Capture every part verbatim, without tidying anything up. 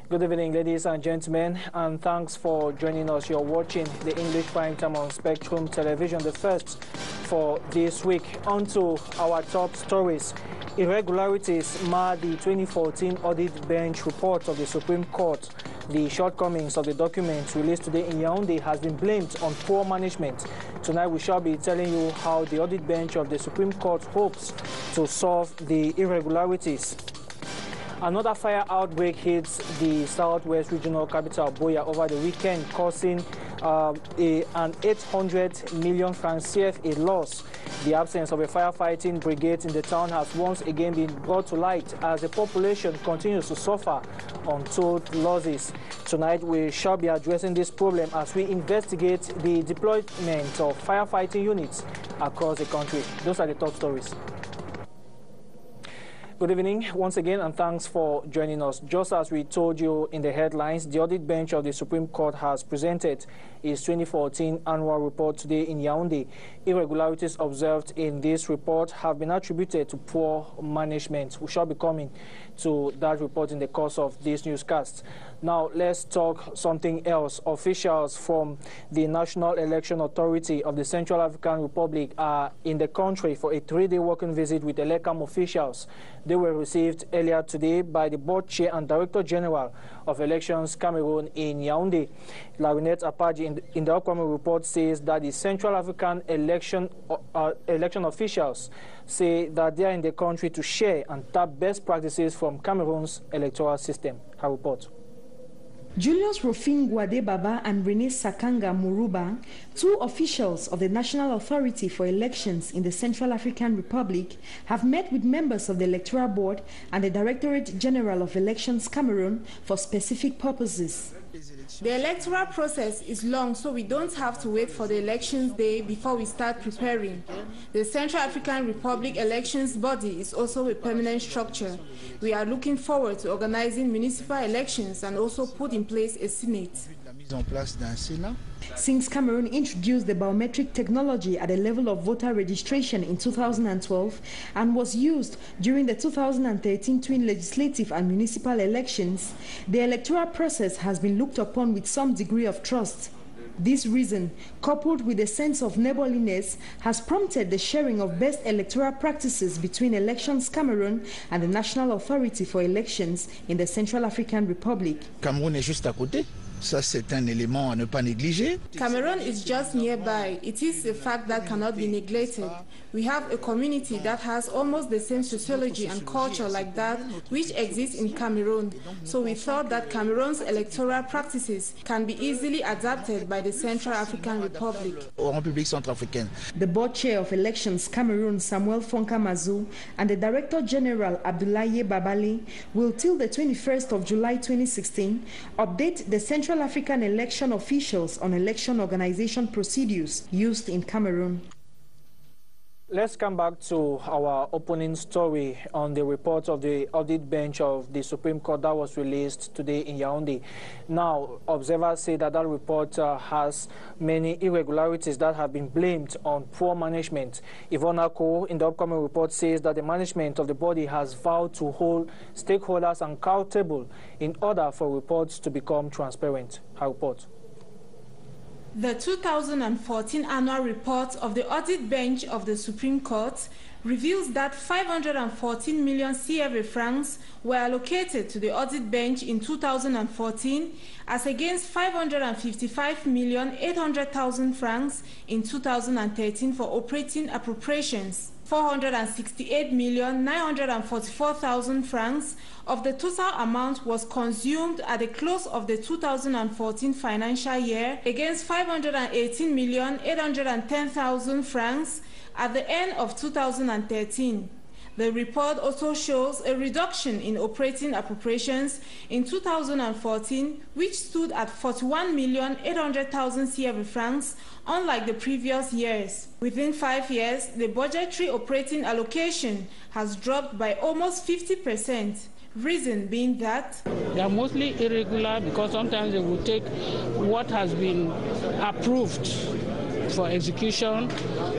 Good evening, ladies and gentlemen, and thanks for joining us. You're watching the English Prime Time on Spectrum Television, the first for this week. On to our top stories. Irregularities mar the twenty fourteen audit bench report of the Supreme Court. The shortcomings of the documents released today in Yaoundé has been blamed on poor management. Tonight we shall be telling you how the audit bench of the Supreme Court hopes to solve the irregularities. Another fire outbreak hits the southwest regional capital, Buea, over the weekend, causing uh, a, an eight hundred million francs C F A loss. The absence of a firefighting brigade in the town has once again been brought to light as the population continues to suffer untold losses. Tonight, we shall be addressing this problem as we investigate the deployment of firefighting units across the country. Those are the top stories. Good evening once again, and thanks for joining us. Just as we told you in the headlines, the audit bench of the Supreme Court has presented its twenty fourteen annual report today in Yaoundé. Irregularities observed in this report have been attributed to poor management. We shall be coming to that report in the course of this newscast. Now, let's talk something else. Officials from the National Election Authority of the Central African Republic are in the country for a three-day working visit with ELECAM officials. They were received earlier today by the Board Chair and Director General of Elections Cameroon in Yaoundé. Larinette Apaji in the, in the upcoming report says that the Central African election, uh, election officials say that they are in the country to share and tap best practices from Cameroon's electoral system. Her report. Julius Rufin Guade Baba and Rene Sakanga Muruba, two officials of the National Authority for Elections in the Central African Republic, have met with members of the Electoral Board and the Directorate General of Elections Cameroon for specific purposes. The electoral process is long, so we don't have to wait for the elections day before we start preparing. The Central African Republic Elections Body is also a permanent structure. We are looking forward to organizing municipal elections and also put in place a Senate. Since Cameroon introduced the biometric technology at the level of voter registration in two thousand twelve and was used during the two thousand thirteen twin legislative and municipal elections, the electoral process has been looked upon with some degree of trust. This reason, coupled with a sense of neighborliness, has prompted the sharing of best electoral practices between Elections Cameroon and the National Authority for Elections in the Central African Republic. Cameroon est juste à côté. Ça, c'est un élément à ne pas négliger. Cameroon is just nearby. It is a fact that cannot be neglected. We have a community that has almost the same sociology and culture like that which exists in Cameroon. So we thought that Cameroon's electoral practices can be easily adapted by the Central African Republic. The Board Chair of Elections Cameroon, Samuel Fonka Mazou, and the Director General, Abdoulaye Babali, will till the twenty-first of July twenty sixteen update the Central African election officials on election organization procedures used in Cameroon. Let's come back to our opening story on the report of the audit bench of the Supreme Court that was released today in Yaoundé. Now, observers say that that report uh, has many irregularities that have been blamed on poor management. Yvonne Ako in the upcoming report says that the management of the body has vowed to hold stakeholders accountable in order for reports to become transparent. Her report. The two thousand fourteen annual report of the audit bench of the Supreme Court reveals that five hundred fourteen million C F A francs were allocated to the audit bench in two thousand fourteen as against five hundred fifty-five million eight hundred thousand francs in two thousand thirteen for operating appropriations. four hundred sixty-eight million nine hundred forty-four thousand francs of the total amount was consumed at the close of the two thousand fourteen financial year against five hundred eighteen million eight hundred ten thousand francs at the end of two thousand thirteen. The report also shows a reduction in operating appropriations in two thousand fourteen, which stood at forty-one million eight hundred thousand C F A francs, unlike the previous years. Within five years, the budgetary operating allocation has dropped by almost fifty percent. Reason being that they are mostly irregular because sometimes they will take what has been approved for execution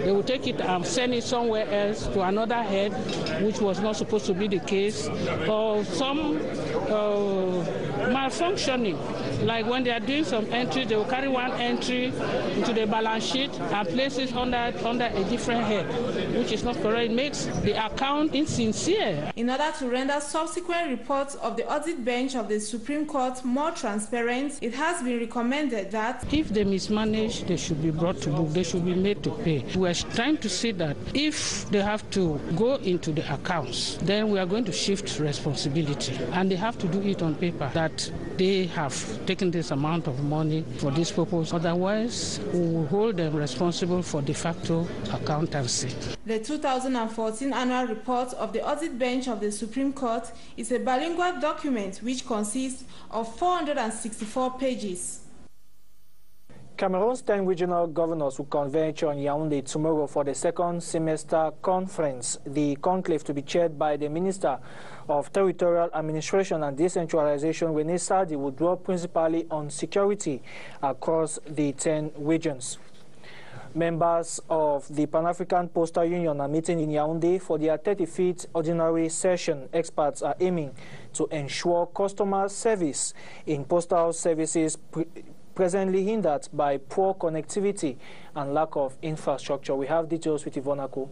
they will take it and send it somewhere else to another head, which was not supposed to be the case, or some uh, malfunctioning. Like when they are doing some entries, they will carry one entry into the balance sheet and place it under, under a different head, which is not correct. It makes the account insincere. In order to render subsequent reports of the audit bench of the Supreme Court more transparent, it has been recommended that if they mismanage, they should be brought to book, they should be made to pay. We are trying to see that if they have to go into the accounts, then we are going to shift responsibility, and they have to do it on paper that they have taken this amount of money for this purpose. Otherwise, we will hold them responsible for de facto accountancy. The two thousand fourteen annual report of the audit bench of the Supreme Court is a bilingual document which consists of four hundred sixty-four pages. Cameroon's ten regional governors will converge on Yaoundé tomorrow for the second semester conference. The conclave to be chaired by the Minister of Territorial Administration and Decentralization, René Sardi, will draw principally on security across the ten regions. Members of the Pan-African Postal Union are meeting in Yaoundé for their thirty-fifth ordinary session. Experts are aiming to ensure customer service in postal services pre presently hindered by poor connectivity and lack of infrastructure. We have details with Yvonne Ako.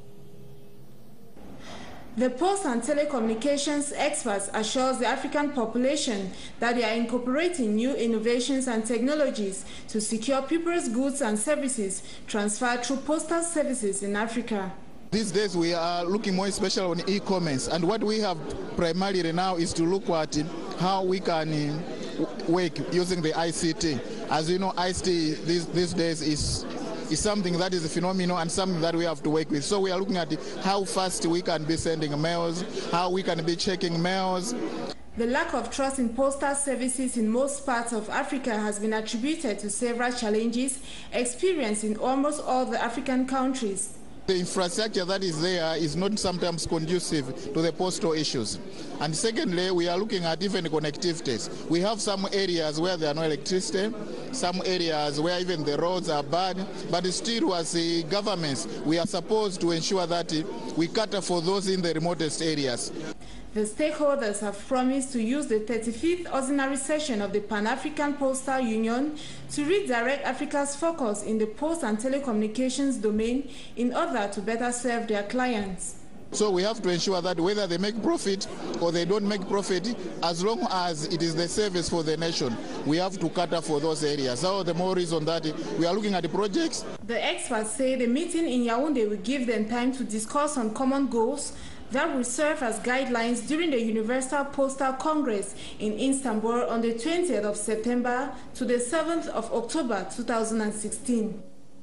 The Post and Telecommunications experts assures the African population that they are incorporating new innovations and technologies to secure people's goods and services transferred through postal services in Africa. These days we are looking more special on e-commerce, and what we have primarily now is to look at how we can work using the I C T. As you know, I C T these, these days is is something that is a phenomenon and something that we have to work with. So we are looking at how fast we can be sending mails, how we can be checking mails. The lack of trust in postal services in most parts of Africa has been attributed to several challenges experienced in almost all the African countries. The infrastructure that is there is not sometimes conducive to the postal issues. And secondly, we are looking at even connectivities. We have some areas where there are no electricity, some areas where even the roads are bad, but still as the governments, we are supposed to ensure that we cater for those in the remotest areas. The stakeholders have promised to use the thirty-fifth ordinary session of the Pan-African Postal Union to redirect Africa's focus in the post and telecommunications domain in order to better serve their clients. So we have to ensure that whether they make profit or they don't make profit, as long as it is the service for the nation, we have to cater for those areas. So the more reason that we are looking at the projects. The experts say the meeting in Yaoundé will give them time to discuss on common goals that will serve as guidelines during the Universal Postal Congress in Istanbul on the twentieth of September to the seventh of October two thousand sixteen.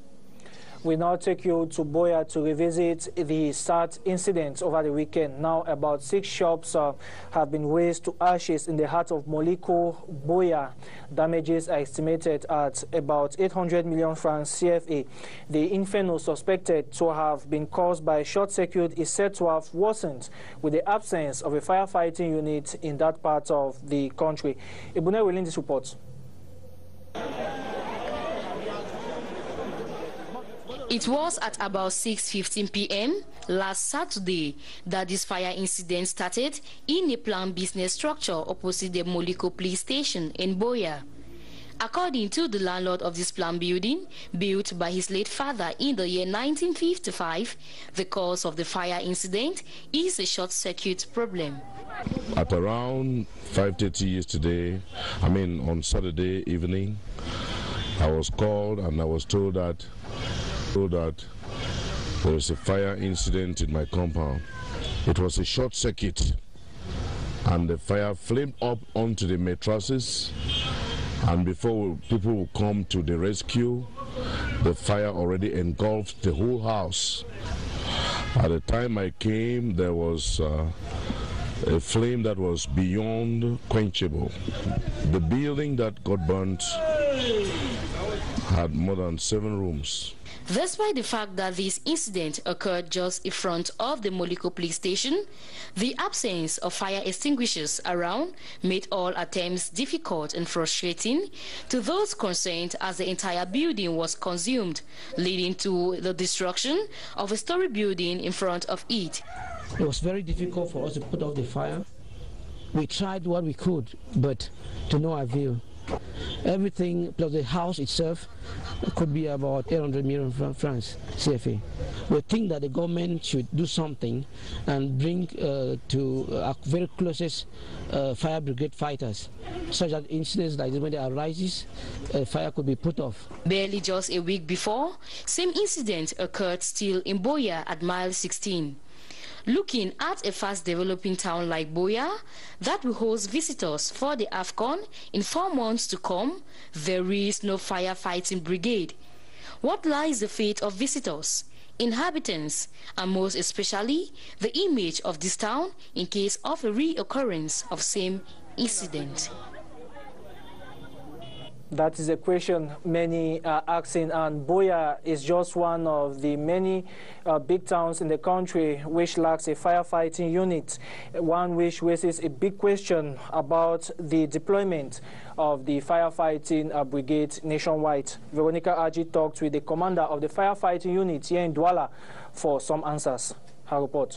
We now take you to Buea to revisit the SART incident over the weekend. Now about six shops uh, have been razed to ashes in the heart of Moliko, Buea. Damages are estimated at about eight hundred million francs C F A. The inferno suspected to have been caused by short circuit is said to have worsened with the absence of a firefighting unit in that part of the country. Ebune will in this report. It was at about six fifteen p m last Saturday that this fire incident started in a planned business structure opposite the Moliko police station in Buea. According to the landlord of this planned building, built by his late father in the year nineteen fifty-five, the cause of the fire incident is a short-circuit problem. At around five thirty yesterday, I mean on Saturday evening, I was called and I was told that that there is a fire incident in my compound. It was a short circuit and the fire flamed up onto the mattresses, and before people would come to the rescue, the fire already engulfed the whole house. At the time I came, there was uh, a flame that was beyond quenchable. The building that got burnt had more than seven rooms. Despite the fact that this incident occurred just in front of the Moleko police station, the absence of fire extinguishers around made all attempts difficult and frustrating to those concerned, as the entire building was consumed, leading to the destruction of a story building in front of it. It was very difficult for us to put out the fire. We tried what we could, but to no avail. Everything, plus the house itself, could be about eight hundred million francs C F A. We think that the government should do something and bring uh, to our very closest uh, fire brigade fighters, such that incidents like this, when they arises, uh, fire could be put off. Barely just a week before, same incident occurred still in Boya at mile sixteen. Looking at a fast-developing town like Boya that will host visitors for the AFCON in four months to come, there is no firefighting brigade. What lies the fate of visitors, inhabitants, and most especially the image of this town in case of a reoccurrence of same incident? That is a question many are asking, and Boya is just one of the many uh, big towns in the country which lacks a firefighting unit, one which raises a big question about the deployment of the firefighting uh, brigade nationwide. Veronica Aji talked with the commander of the firefighting unit here in Douala for some answers. Her report.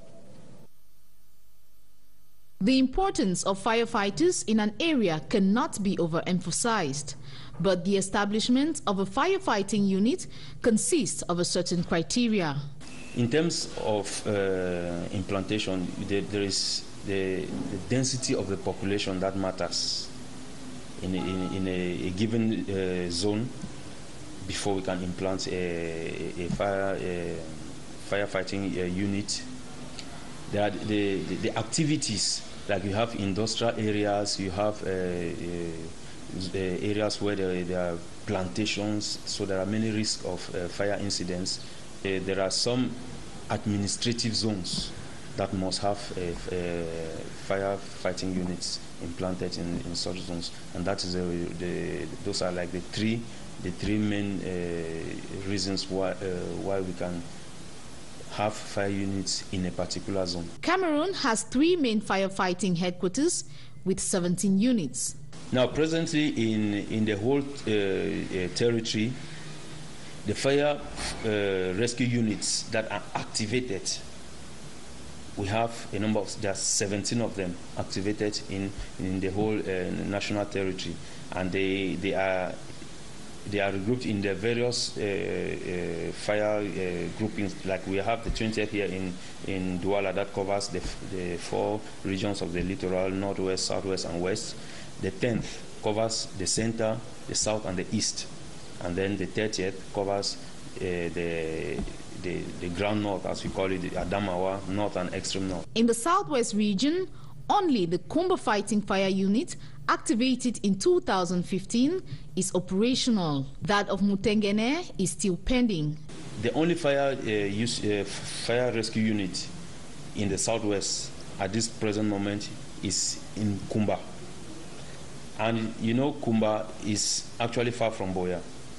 The importance of firefighters in an area cannot be overemphasized, but the establishment of a firefighting unit consists of a certain criteria. In terms of uh, implantation, there, there is the, the density of the population that matters in a, in, in a, a given uh, zone before we can implant a, a, fire, a firefighting uh, unit. There are the, the, the activities, like you have industrial areas, you have uh, uh, areas where there, there are plantations, so there are many risks of uh, fire incidents. Uh, there are some administrative zones that must have uh, uh, firefighting units implanted in, in such zones, and that is uh, the, those are like the three, the three main uh, reasons why uh, why we can have fire units in a particular zone. Cameroon has three main firefighting headquarters with seventeen units. Now, presently in, in the whole uh, uh, territory, the fire uh, rescue units that are activated, we have a number of, there are seventeen of them activated in, in the whole uh, national territory, and they, they are They are grouped in the various uh, uh, fire uh, groupings. Like we have the twentieth here in, in Douala that covers the, the four regions of the littoral, northwest, southwest, and west. The tenth covers the center, the south, and the east. And then the thirtieth covers uh, the, the, the ground north, as we call it, the Adamawa, north and extreme north. In the southwest region, only the Kumba Fighting Fire Unit, activated in two thousand fifteen, is operational. That of Mutengene is still pending. The only fire, uh, use, uh, fire rescue unit in the southwest at this present moment is in Kumba. And you know, Kumba is actually far from Boya.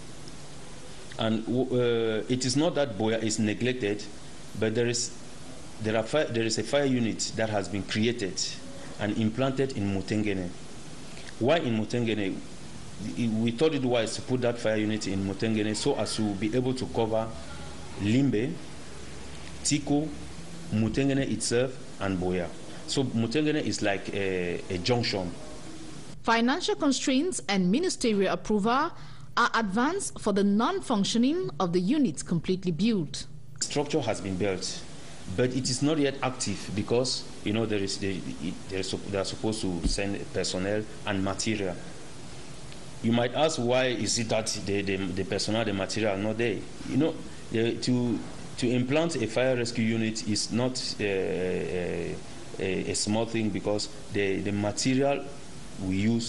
And uh, it is not that Boya is neglected, but there is, there, are fire, there is a fire unit that has been created and implanted in Mutengene. Why in Mutengene? We thought it wise to put that fire unit in Mutengene so as to be able to cover Limbe, Tiko, Mutengene itself, and Boya. So Mutengene is like a, a junction. Financial constraints and ministerial approval are advanced for the non-functioning of the units completely built. Structure has been built, but it is not yet active because, you know, there is the, there is, they are supposed to send personnel and material. You might ask, why is it that the, the, the personnel, the material are not there? You know, the, to to implant a fire rescue unit is not a, a, a small thing, because the, the material we use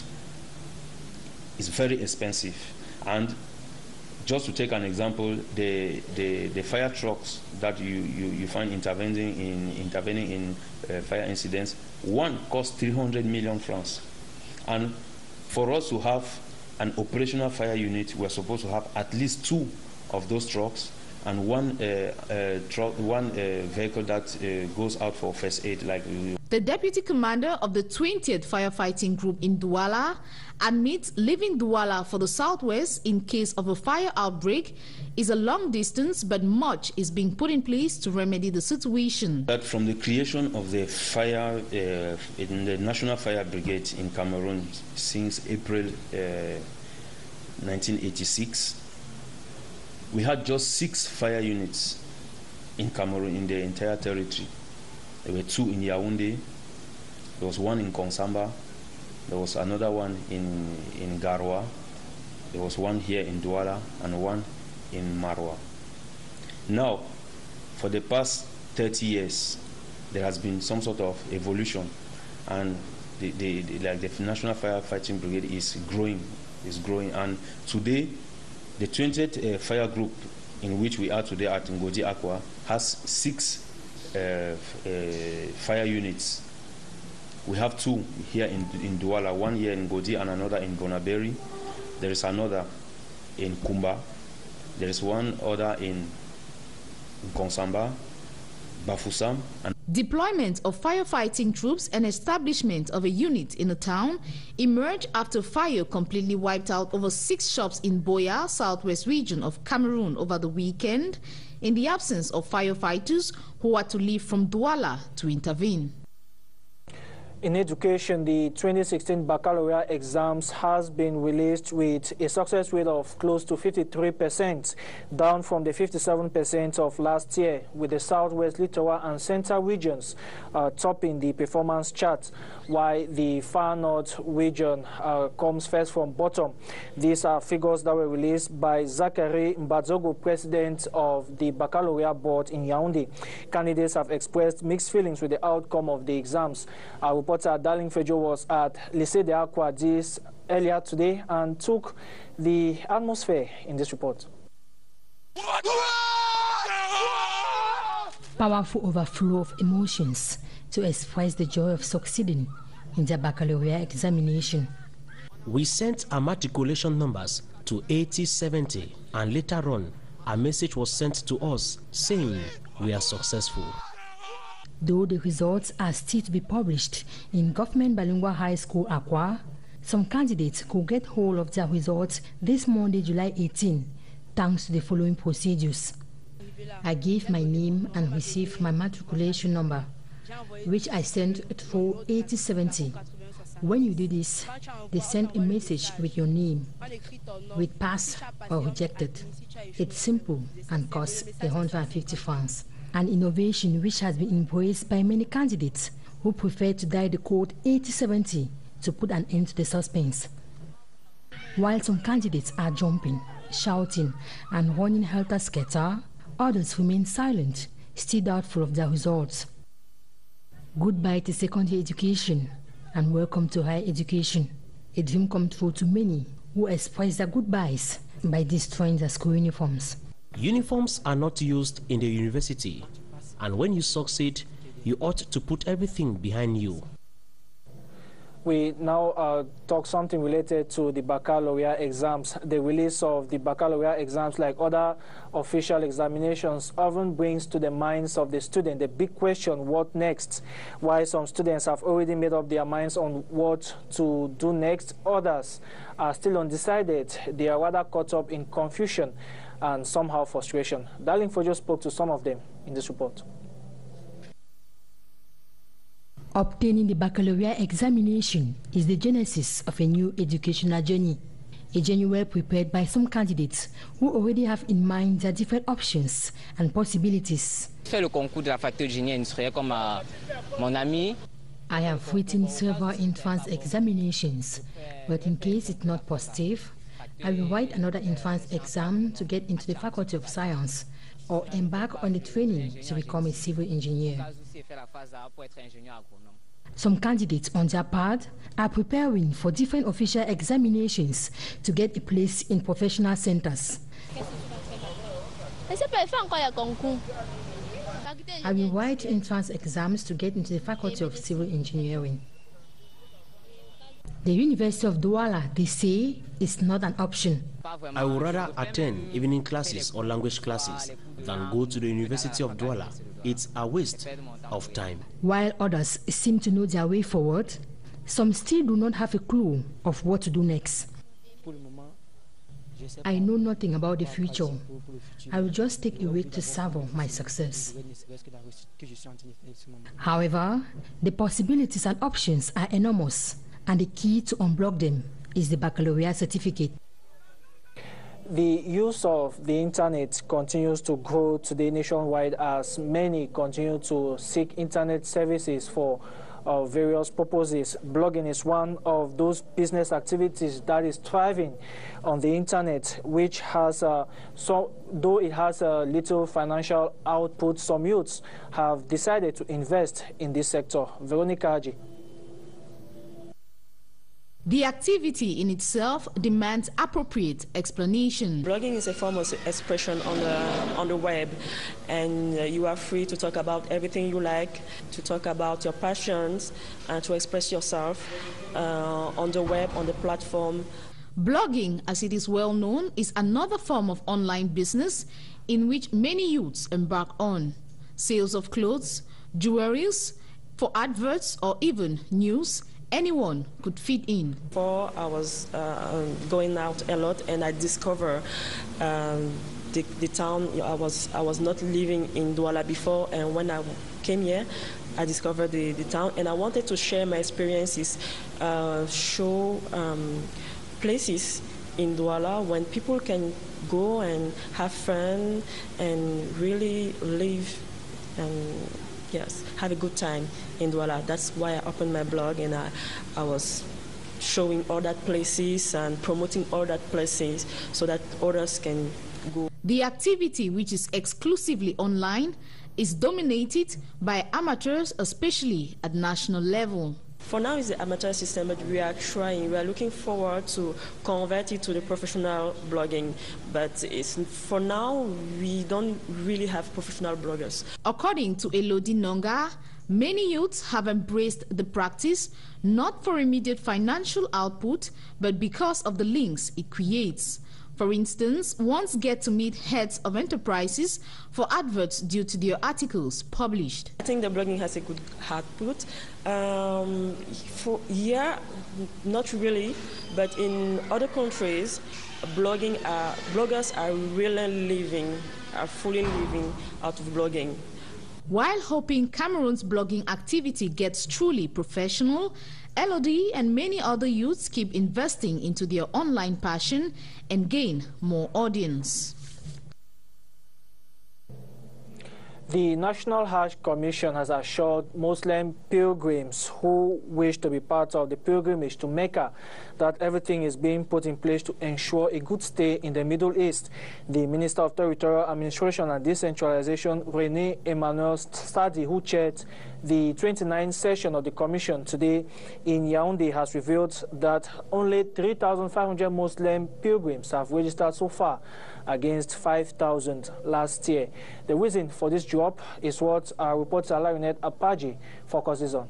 is very expensive. And just to take an example, the, the, the fire trucks that you, you, you find intervening in, intervening in uh, fire incidents, one costs three hundred million francs. And for us to have an operational fire unit, we're supposed to have at least two of those trucks, and one uh, uh, truck, one uh, vehicle that uh, goes out for first aid. Like the deputy commander of the twentieth Firefighting Group in Douala admits leaving Douala for the southwest in case of a fire outbreak is a long distance, but much is being put in place to remedy the situation. That from the creation of the fire uh, in the National Fire Brigade in Cameroon since April uh, nineteen eighty-six, we had just six fire units in Cameroon, in the entire territory. There were two in Yaoundé, there was one in Konsamba, there was another one in, in Garoua, there was one here in Douala, and one in Marwa. Now, for the past thirty years, there has been some sort of evolution, and the, the, the, like the National Firefighting Brigade is growing, is growing, and today, the twentieth uh, fire group in which we are today at Ngodi Aqua has six uh, uh, fire units. We have two here in, in Douala, one here in Ngodi and another in Bonaberi. There is another in Kumba. There is one other in, in Konsamba, Bafoussam. And deployment of firefighting troops and establishment of a unit in a town emerged after fire completely wiped out over six shops in Boya, southwest region of Cameroon over the weekend, in the absence of firefighters who had to leave from Douala to intervene. In education, the twenty sixteen baccalaureate exams has been released with a success rate of close to fifty-three percent, down from the fifty-seven percent of last year, with the Southwest, Littoral and Central regions uh, topping the performance chart, while the Far North region uh, comes first from bottom. These are figures that were released by Zachary Mbadzogo, president of the Baccalaureate Board in Yaoundé. Candidates have expressed mixed feelings with the outcome of the exams. Our reporter Darling Fejo was at Lycée de Aqua this earlier today and took the atmosphere in this report. Powerful overflow of emotions to express the joy of succeeding in the baccalaureate examination. We sent our matriculation numbers to eighty seventy, and later on a message was sent to us saying we are successful. Though the results are still to be published in Government Bilingual High School Aqua, some candidates could get hold of their results this Monday, July eighteenth, thanks to the following procedures. I gave my name and received my matriculation number, which I sent through eighty seventy. When you do this, they send a message with your name, with pass or rejected. It's simple and costs one hundred fifty francs. An innovation which has been embraced by many candidates who prefer to dial the code eighty seventy to put an end to the suspense. While some candidates are jumping, shouting, and running helter-skelter, others remain silent, still doubtful of their results. Goodbye to secondary education and welcome to higher education. A dream come true to many who express their goodbyes by destroying their school uniforms. Uniforms are not used in the university, and when you succeed, you ought to put everything behind you. We now uh, talk something related to the baccalaureate exams. The release of the baccalaureate exams, like other official examinations, often brings to the minds of the student the big question, what next? While some students have already made up their minds on what to do next, others are still undecided. They are rather caught up in confusion and somehow frustration. Darling Fojo spoke to some of them in this report. Obtaining the baccalaureate examination is the genesis of a new educational journey, a journey well prepared by some candidates who already have in mind their different options and possibilities. Fait le concours de la faculté de génie industriel comme uh, mon ami. I have written several entrance examinations, but in case it's not positive, I will write another entrance exam to get into the Faculty of Science or embark on the training to become a civil engineer. Some candidates on their part are preparing for different official examinations to get a place in professional centers. I will write entrance exams to get into the Faculty of Civil Engineering. The University of Douala, they say, is not an option. I would rather attend evening classes or language classes than go to the University of Douala. It's a waste of time. While others seem to know their way forward, some still do not have a clue of what to do next. I know nothing about the future. I will just take a week to savor my success. However, the possibilities and options are enormous, and the key to unblock them is the baccalaureate certificate. The use of the internet continues to grow today nationwide as many continue to seek internet services for uh, various purposes. Blogging is one of those business activities that is thriving on the internet, which has, uh, so, though it has a little financial output, some youths have decided to invest in this sector. Veronica Haji. The activity in itself demands appropriate explanation. Blogging is a form of expression on the, on the web, and uh, you are free to talk about everything you like, to talk about your passions, and to express yourself uh, on the web, on the platform. Blogging, as it is well known, is another form of online business in which many youths embark on. Sales of clothes, jewelries, for adverts or even news, anyone could fit in. Before I was uh, going out a lot, and I discovered um, the, the town. I was I was not living in Douala before, and when I came here, I discovered the, the town, and I wanted to share my experiences, uh, show um, places in Douala when people can go and have fun and really live and yes, have a good time in Douala. That's why I opened my blog, and I, I was showing other places and promoting other places so that others can go. The activity, which is exclusively online, is dominated by amateurs, especially at national level. For now, it's the amateur system, but we are trying, we are looking forward to convert it to the professional blogging. But it's, for now, we don't really have professional bloggers. According to Elodie Nonga, many youths have embraced the practice, not for immediate financial output, but because of the links it creates. For instance, ones get to meet heads of enterprises for adverts due to their articles published. I think the blogging has a good output. Um, for here, not really, but in other countries, blogging are, bloggers are really living, are fully living out of blogging. While hoping Cameroon's blogging activity gets truly professional, Elodie and many other youths keep investing into their online passion and gain more audience. The National Hajj Commission has assured Muslim pilgrims who wish to be part of the pilgrimage to Mecca that everything is being put in place to ensure a good stay in the Middle East. The Minister of Territorial Administration and Decentralization, René Emmanuel Stadi, who chaired the twenty-ninth session of the Commission today in Yaoundé, has revealed that only three thousand five hundred Muslim pilgrims have registered so far, against five thousand last year. The reason for this drop is what our reporter Lionel Apaji focuses on.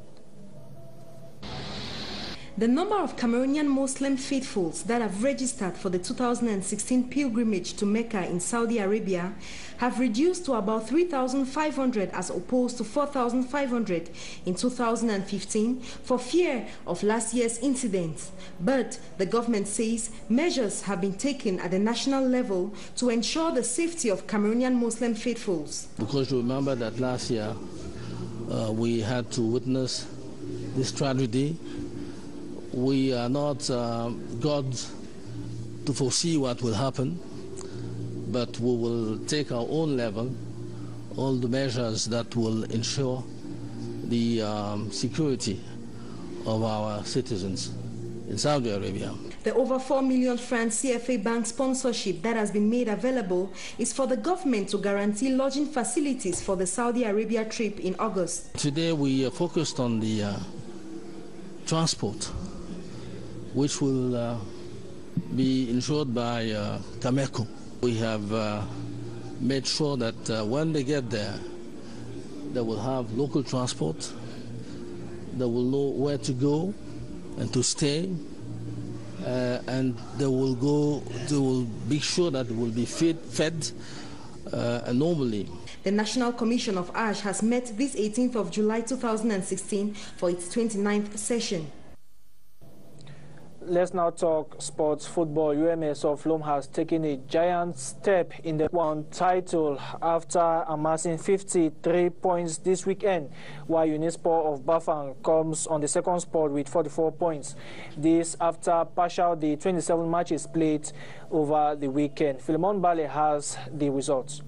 The number of Cameroonian Muslim faithfuls that have registered for the two thousand sixteen pilgrimage to Mecca in Saudi Arabia have reduced to about three thousand five hundred as opposed to four thousand five hundred in two thousand fifteen for fear of last year's incidents. But the government says measures have been taken at the national level to ensure the safety of Cameroonian Muslim faithfuls. Because you remember that last year uh, we had to witness this tragedy. We are not uh, God to foresee what will happen, but we will take our own level all the measures that will ensure the um, security of our citizens in Saudi Arabia. The over four million franc C F A bank sponsorship that has been made available is for the government to guarantee lodging facilities for the Saudi Arabia trip in August. Today we are focused on the uh, transport, which will uh, be ensured by uh, Cameco. We have uh, made sure that uh, when they get there, they will have local transport, they will know where to go, and to stay. Uh, and they will go, they will be sure that they will be fed, fed uh, normally. The National Commission of Ash has met this eighteenth of July two thousand sixteen for its twenty-ninth session. Let's now talk sports football. U M S of Lom has taken a giant step in the one title after amassing fifty-three points this weekend, while Unisport of Bafang comes on the second spot with forty-four points. This after partial the twenty-seven matches played over the weekend. Philemon Bale has the results.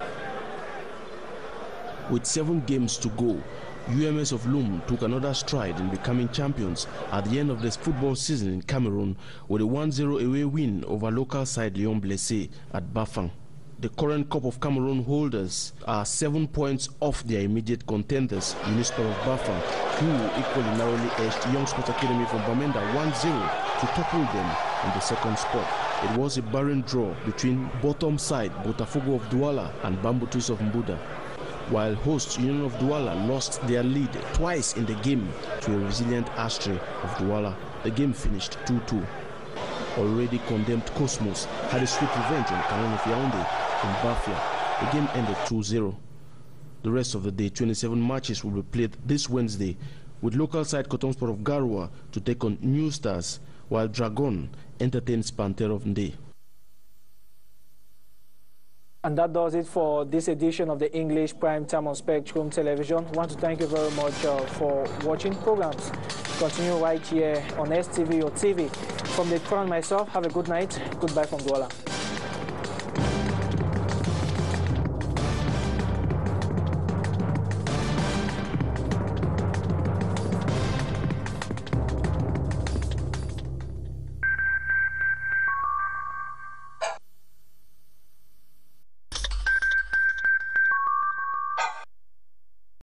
With seven games to go, U M S of Lom took another stride in becoming champions at the end of this football season in Cameroon with a one zero away win over local side Lyon Blessé at Bafang. The current Cup of Cameroon holders are seven points off their immediate contenders, Unisport of Bafang, who equally narrowly edged Young Sports Academy from Bamenda one zero to topple them in the second spot. It was a barren draw between bottom side Botafogo of Douala and Bambutus of Mbuda, while hosts Union of Douala lost their lead twice in the game to a resilient Astre of Douala. The game finished two two. Already condemned Cosmos had a sweet revenge on Canon of Yaoundé in Bafia. The game ended two zero. The rest of the day, twenty-seven matches will be played this Wednesday, with local side Cotton Sport of Garoua to take on New Stars, while Dragon entertains Panther of Ndé. And that does it for this edition of the English Prime Time on Spectrum Television. I want to thank you very much uh, for watching programs. Continue right here on S T V or T V. From the crown myself, have a good night. Goodbye from Douala.